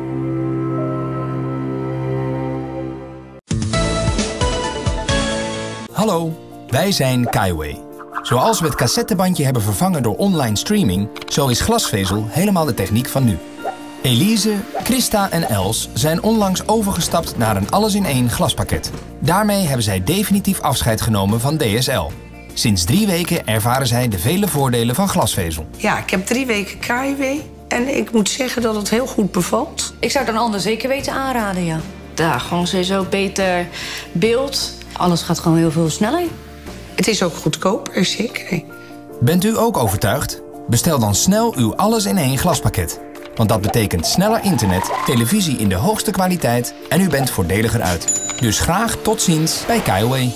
Hallo, wij zijn Kaiway. Zoals we het cassettebandje hebben vervangen door online streaming, zo is glasvezel helemaal de techniek van nu. Elise, Christa en Els zijn onlangs overgestapt naar een alles-in-één glaspakket. Daarmee hebben zij definitief afscheid genomen van D S L. Sinds drie weken ervaren zij de vele voordelen van glasvezel. Ja, ik heb drie weken Kaiway en ik moet zeggen dat het heel goed bevalt. Ik zou het een ander zeker weten aanraden, ja. Ja, gewoon sowieso beter beeld. Alles gaat gewoon heel veel sneller. Het is ook goedkoper, zeker. Bent u ook overtuigd? Bestel dan snel uw alles-in-één glaspakket. Want dat betekent sneller internet, televisie in de hoogste kwaliteit en u bent voordeliger uit. Dus graag tot ziens bij Kaiway.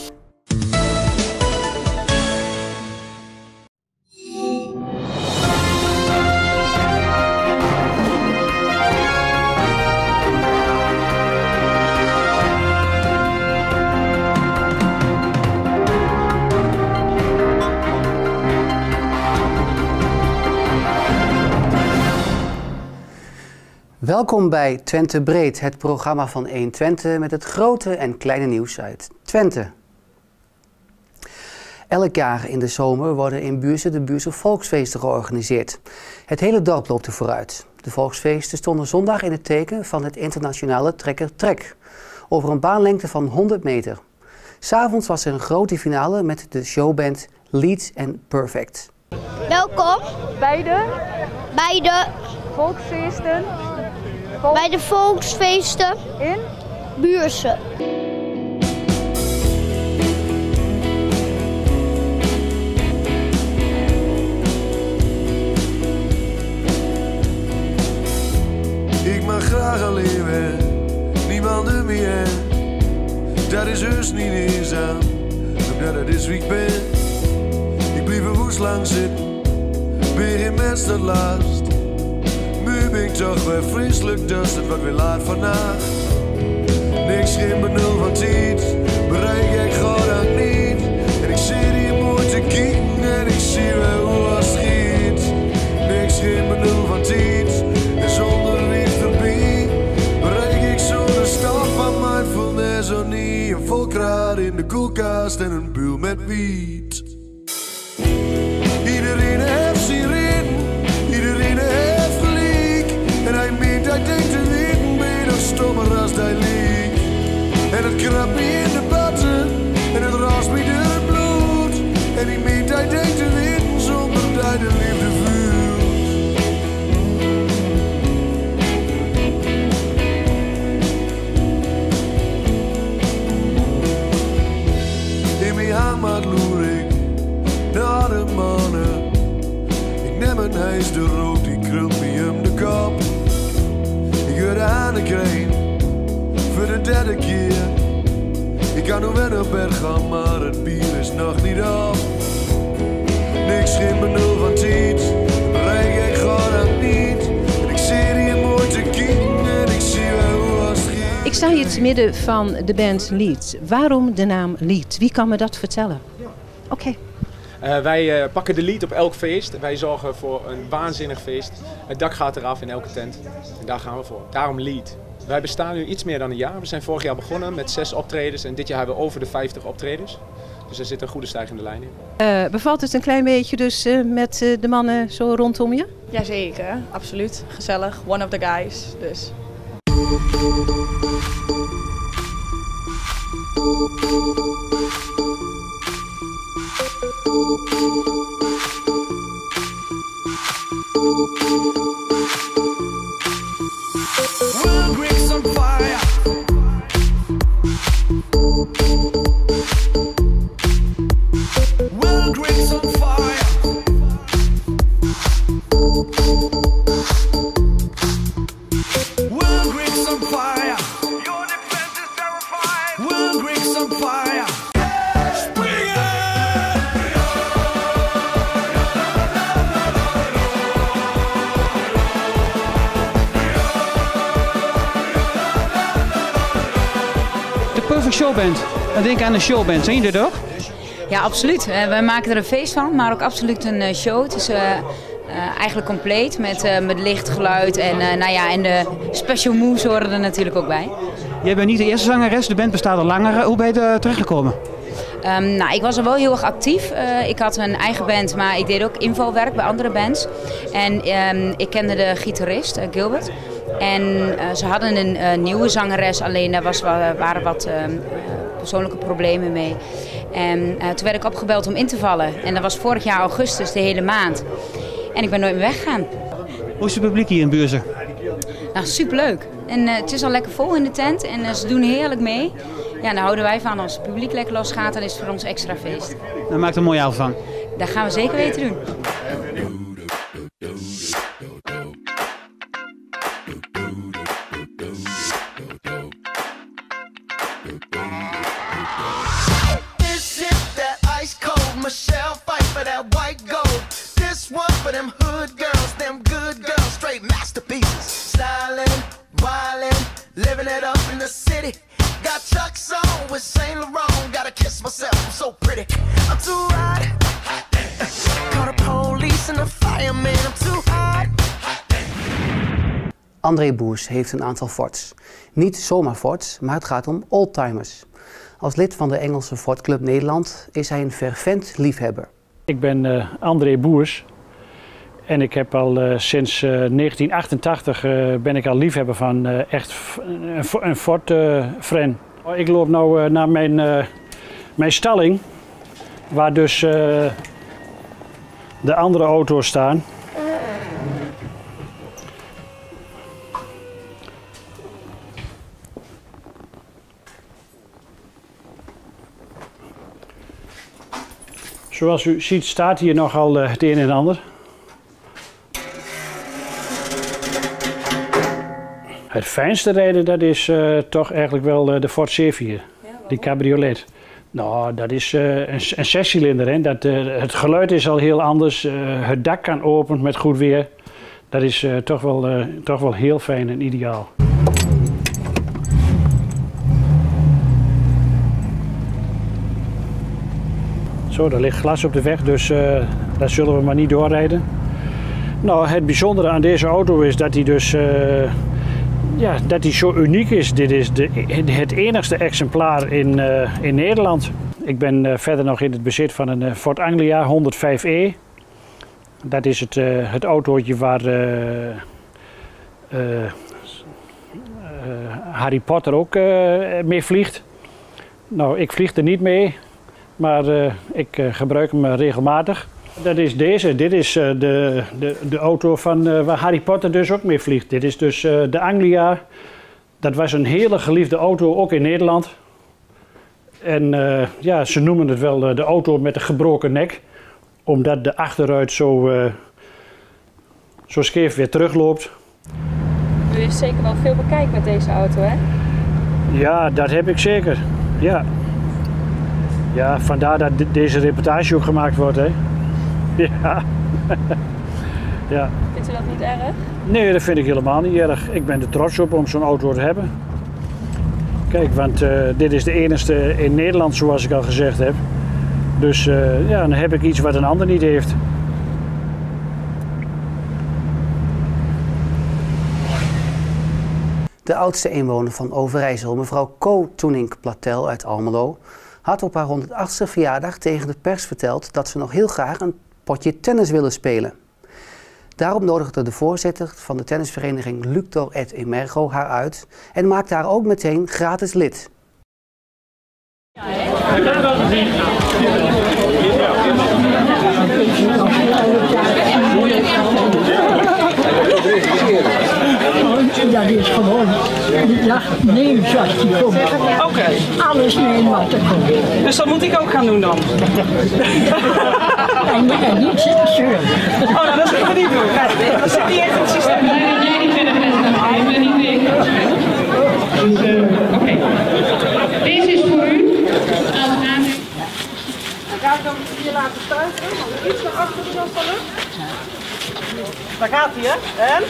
Welkom bij Twente Breed, het programma van één Twente met het grote en kleine nieuws uit Twente. Elk jaar in de zomer worden in Buurse de Buurse volksfeesten georganiseerd. Het hele dorp loopt er vooruit. De volksfeesten stonden zondag in het teken van het internationale trekker-trek, over een baanlengte van honderd meter. 'S Avonds was er een grote finale met de showband Leeds and Perfect. Welkom bij de, bij de volksfeesten bij de volksfeesten in Buurse. Ik mag graag alleen weg, niemand er meer. Dat is heus niet eens aan, omdat het is wie ik ben. Ik blijf er woest lang zitten, ben geen mens dat laatst. Nu ben ik toch weer vreselijk, dus het wordt weer laat vannacht. Niks geen benul van tijd, bereik ik gewoon niet. En ik zit hier mooi te kijken en ik zie wel hoe het schiet. Niks geen benul van tijd, en zonder wie voorbij bereik ik zo de stap van mindfulness of niet. Een volkraad in de koelkast en een buil met wiet. Iedereen heeft zijn reden, iedereen heeft gelijk. En hij meent, hij denkt te weten, ben je nog stommer als hij liegt. En het krabt me in de batten, en het raast me door het bloed. En hij meent, hij denkt te weten, zonder dat hij de liefde voelt. In mijn hangmat loer ik naar de mannen. Ik neem een ijs de rook, die krult me om de kop. Ik word aan de kreen, voor de derde keer. Ik kan nu wel naar bed gaan, maar het bier is nog niet op. Niks geen benul van tijd, bereik ik gewoon niet. En ik zie hier mooi te kijken en ik zie wel hoe het schiet. Ik sta hier te midden van de band Leeds. Waarom de naam Leeds? Wie kan me dat vertellen? Oké. Okay. Uh, wij uh, pakken de lead op elk feest. Wij zorgen voor een waanzinnig feest. Het dak gaat eraf in elke tent. En daar gaan we voor. Daarom lead. Wij bestaan nu iets meer dan een jaar. We zijn vorig jaar begonnen met zes optredens. En dit jaar hebben we over de vijftig optredens. Dus er zit een goede stijgende lijn in. Uh, bevalt het een klein beetje dus uh, met uh, de mannen zo rondom je? Jazeker, absoluut. Gezellig. One of the guys. Dus. We'll bring some fire. We'll bring some fire. We'll bring some fire. Your defense is terrifying. We'll bring some fire. showband. Dan denk ik aan een showband. Zijn jullie dat ook? Ja, absoluut. Uh, wij maken er een feest van, maar ook absoluut een uh, show. Het is uh, uh, eigenlijk compleet met, uh, met licht, geluid en, uh, nou ja, en de special moves horen er natuurlijk ook bij. Jij bent niet de eerste zangeres, de band bestaat al langer. Hoe ben je er terechtgekomen? Um, nou, ik was er wel heel erg actief. Uh, ik had een eigen band, maar ik deed ook invalwerk bij andere bands. En um, ik kende de gitarist, uh, Gilbert. En uh, ze hadden een uh, nieuwe zangeres, alleen daar was, waren wat uh, persoonlijke problemen mee. En uh, toen werd ik opgebeld om in te vallen. En dat was vorig jaar augustus, de hele maand. En ik ben nooit meer weggegaan. Hoe is het publiek hier in Buurzen? Nou, superleuk. En uh, het is al lekker vol in de tent en uh, ze doen heerlijk mee. Ja, daar houden wij van. Als het publiek lekker losgaat, dan is het voor ons extra feest. Daar maakt een mooie avond van. Dat gaan we zeker weten doen. This is that ice cold Michelle fight for that white gold. This one for them hood girls, them good girls, straight masterpieces. Styling, wildin', living it up in the city. Got Chuck's on with Saint Laurent. Gotta kiss myself, I'm so pretty. I'm too hot. Call the police and the fireman. I'm too hot. André Boers heeft een aantal forts. Niet zomaar forts, maar het gaat om oldtimers. Als lid van de Engelse Ford Club Nederland is hij een fervent liefhebber. Ik ben uh, André Boers en ik heb al uh, sinds uh, negentien achtentachtig uh, ben ik al liefhebber van uh, echt een, een Ford uh, fan. Ik loop nu uh, naar mijn, uh, mijn stalling, waar dus uh, de andere auto's staan. Zoals u ziet staat hier nogal uh, het een en ander. Het fijnste rijden, dat is uh, toch eigenlijk wel uh, de Ford C vier, ja, die cabriolet. Nou, dat is uh, een, een zescilinder. Hè. Dat, uh, het geluid is al heel anders. Uh, het dak kan open met goed weer. Dat is uh, toch, wel, uh, toch wel heel fijn en ideaal. Zo, daar ligt glas op de weg, dus uh, daar zullen we maar niet doorrijden. Nou, het bijzondere aan deze auto is dat hij dus uh, ja, dat hij zo uniek is. Dit is de, het enigste exemplaar in, uh, in Nederland. Ik ben uh, verder nog in het bezit van een uh, Ford Anglia honderdvijf E. Dat is het, uh, het autootje waar uh, uh, uh, Harry Potter ook uh, mee vliegt. Nou, ik vlieg er niet mee. Maar uh, ik uh, gebruik hem uh, regelmatig. Dat is deze. Dit is uh, de, de, de auto van, uh, waar Harry Potter dus ook mee vliegt. Dit is dus uh, de Anglia. Dat was een hele geliefde auto, ook in Nederland. En uh, ja, ze noemen het wel uh, de auto met de gebroken nek. Omdat de achteruit zo, uh, zo scheef weer terugloopt. U heeft zeker wel veel bekijk met deze auto, hè? Ja, dat heb ik zeker. Ja. Ja, vandaar dat deze reportage ook gemaakt wordt, hè. Ja. Ja. Vindt u dat niet erg? Nee, dat vind ik helemaal niet erg. Ik ben er trots op om zo'n auto te hebben. Kijk, want uh, dit is de enige in Nederland, zoals ik al gezegd heb. Dus uh, ja, dan heb ik iets wat een ander niet heeft. De oudste inwoner van Overijssel, mevrouw Co Toenink-Platel uit Almelo, had op haar honderdachtste verjaardag tegen de pers verteld dat ze nog heel graag een potje tennis willen spelen. Daarom nodigde de voorzitter van de tennisvereniging Luctor et Emergo haar uit en maakte haar ook meteen gratis lid. Dat is gewoon die dag nemen zoals die komt. Oké. Okay. Alles nemen wat er komt. Dus dat moet ik ook gaan doen dan? En je gaat niet zitten zeuren. Oh, nou, dat zullen we niet doen. Nee, dat zit niet echt in het systeem. Oké. Deze is voor u. Dan ga ik hem hier laten stuiteren, want iets naar achteren zoals dat lukt. Daar gaat hij, hè? En?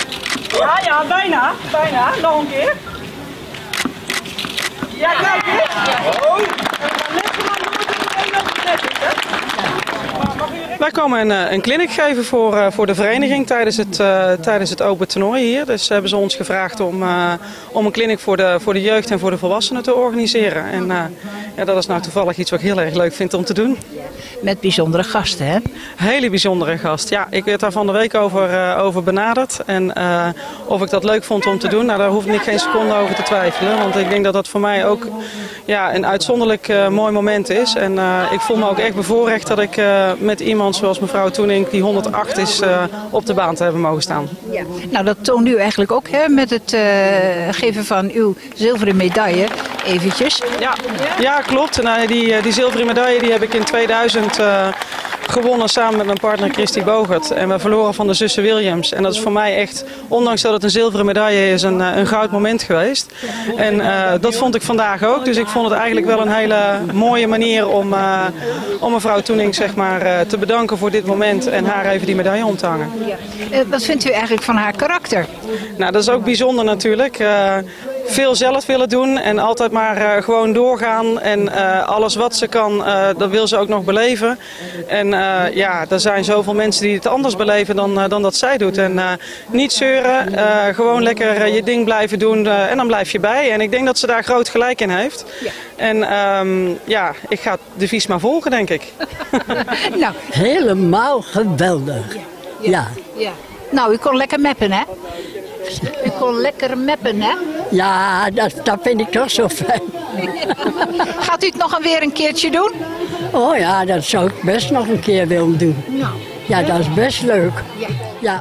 Ja, ja, bijna. Bijna. Nog een keer. Ja, kijk eens. Wij komen een, een clinic geven voor, uh, voor de vereniging tijdens het, uh, tijdens het open toernooi hier. Dus hebben ze ons gevraagd om, uh, om een clinic voor de, voor de jeugd en voor de volwassenen te organiseren. En uh, ja, dat is nou toevallig iets wat ik heel erg leuk vind om te doen. Met bijzondere gasten, hè? Hele bijzondere gast. Ja, ik werd daar van de week over, uh, over benaderd. En uh, of ik dat leuk vond om te doen, nou, daar hoef ik geen seconde over te twijfelen. Want ik denk dat dat voor mij ook ja, een uitzonderlijk uh, mooi moment is. En uh, ik voel me ook echt bevoorrecht dat ik uh, met iemand zoals mevrouw Toenink, die honderdacht is, uh, op de baan te hebben mogen staan. Ja. Nou, dat toont u eigenlijk ook, hè, met het uh, geven van uw zilveren medaille, eventjes. Ja, ja klopt. Nou, die, die zilveren medaille die heb ik in tweeduizend uh, gewonnen samen met mijn partner Christy Bogert. En we verloren van de zussen Williams. En dat is voor mij echt, ondanks dat het een zilveren medaille is, een, een goud moment geweest. En uh, dat vond ik vandaag ook. Dus ik vond het eigenlijk wel een hele mooie manier om, uh, om mevrouw Toenink zeg maar, uh, te bedanken voor dit moment en haar even die medaille om te hangen. Ja. Uh, wat vindt u eigenlijk van haar karakter? Nou, dat is ook bijzonder natuurlijk. Uh, veel zelf willen doen en altijd maar uh, gewoon doorgaan. En uh, alles wat ze kan, uh, dat wil ze ook nog beleven. En uh, ja, er zijn zoveel mensen die het anders beleven dan, uh, dan dat zij doet. En uh, niet zeuren, uh, gewoon lekker uh, je ding blijven doen uh, en dan blijf je bij. En ik denk dat ze daar groot gelijk in heeft. Ja. En um, ja, ik ga de Vies maar volgen, denk ik. Nou, helemaal geweldig. Ja. Ja. Ja. Nou, u kon lekker meppen, hè? U kon lekker meppen, hè? Ja, dat, dat vind ik toch zo fijn. Gaat u het nog een weer een keertje doen? Oh ja, dat zou ik best nog een keer willen doen. Nou, ja, dat is best leuk. Ja. Ja.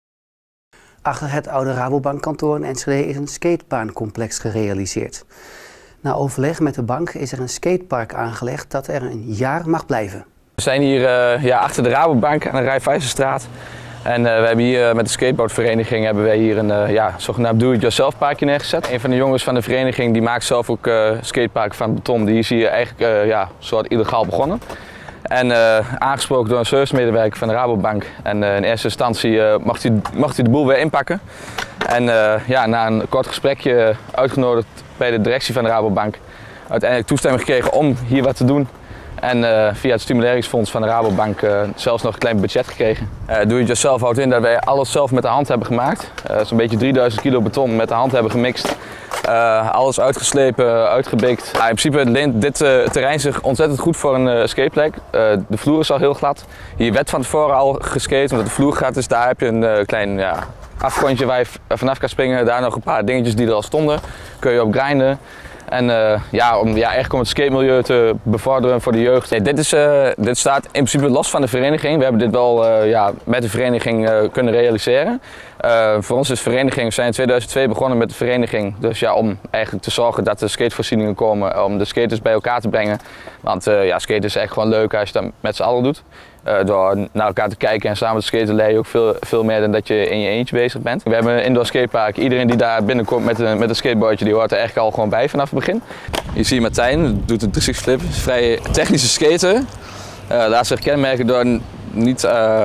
Achter het oude Rabobankkantoor in Enschede is een skatebaancomplex gerealiseerd. Na overleg met de bank is er een skatepark aangelegd dat er een jaar mag blijven. We zijn hier uh, ja, achter de Rabobank aan de Rijvijzerstraat. En uh, we hebben hier uh, met de skateboardvereniging hebben wij hier een uh, ja, zogenaamd do-it-yourself parkje neergezet. Een van de jongens van de vereniging die maakt zelf ook uh, skatepark van beton. Die is hier eigenlijk uh, ja, soort illegaal begonnen. En uh, aangesproken door een servicemedewerker van de Rabobank. En uh, in eerste instantie uh, mocht, hij, mocht hij de boel weer inpakken. En uh, ja, na een kort gesprekje uitgenodigd bij de directie van de Rabobank. Uiteindelijk toestemming gekregen om hier wat te doen. En uh, via het stimuleringsfonds van de Rabobank uh, zelfs nog een klein budget gekregen. Uh, Do-it-yourself houdt in dat wij alles zelf met de hand hebben gemaakt. Uh, Zo'n beetje drieduizend kilo beton met de hand hebben gemixt. Uh, alles uitgeslepen, uitgebikt. Uh, in principe leent dit uh, terrein zich ontzettend goed voor een uh, skateplek. Uh, de vloer is al heel glad. Hier werd van tevoren al geskate, omdat de vloer glad is. Daar heb je een uh, klein ja, afgrondje waar je vanaf kan springen. Daar nog een paar dingetjes die er al stonden. Kun je op grinden. En uh, ja, om, ja, eigenlijk om het skatemilieu te bevorderen voor de jeugd. Nee, dit, is, uh, dit staat in principe los van de vereniging. We hebben dit wel uh, ja, met de vereniging uh, kunnen realiseren. Uh, voor ons is de vereniging, we zijn in tweeduizend twee begonnen met de vereniging. Dus ja, om eigenlijk te zorgen dat er skatevoorzieningen komen, om de skaters bij elkaar te brengen. Want uh, ja, skaten is echt gewoon leuk als je dat met z'n allen doet. Uh, door naar elkaar te kijken en samen te skaten leer je ook veel, veel meer dan dat je in je eentje bezig bent. We hebben een indoor skatepark. Iedereen die daar binnenkomt met een, met een skateboardje, die hoort er eigenlijk al gewoon bij vanaf het begin. Hier zie je Martijn, doet een driehonderdzestig flip. Vrij technische skaten. Uh, laat zich kenmerken door niet uh,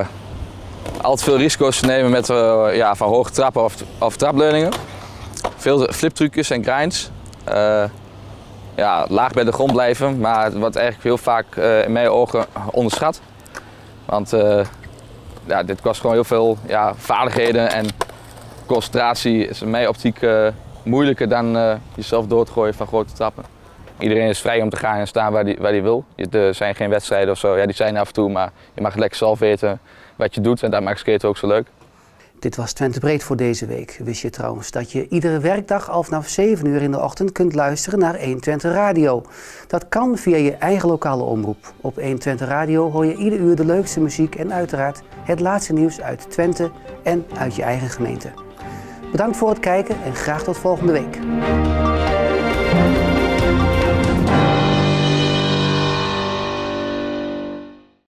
al te veel risico's te nemen met uh, ja, van hoge trappen of, of trapleuningen. Veel fliptrucjes en grinds. Uh, ja, laag bij de grond blijven, maar het wordt eigenlijk heel vaak uh, in mijn ogen onderschat. Want uh, ja, dit kost gewoon heel veel ja, vaardigheden en concentratie is in mijn optiek uh, moeilijker dan uh, jezelf door te gooien van grote trappen. Iedereen is vrij om te gaan en staan waar hij waar die wil. Er zijn geen wedstrijden of zo, ja, die zijn af en toe, maar je mag lekker zelf weten wat je doet en dat maakt skaten ook zo leuk. Dit was Twente Breed voor deze week. Wist je trouwens dat je iedere werkdag al vanaf zeven uur in de ochtend kunt luisteren naar honderdtwintig Radio? Dat kan via je eigen lokale omroep. Op honderdtwintig Radio hoor je ieder uur de leukste muziek en uiteraard het laatste nieuws uit Twente en uit je eigen gemeente. Bedankt voor het kijken en graag tot volgende week.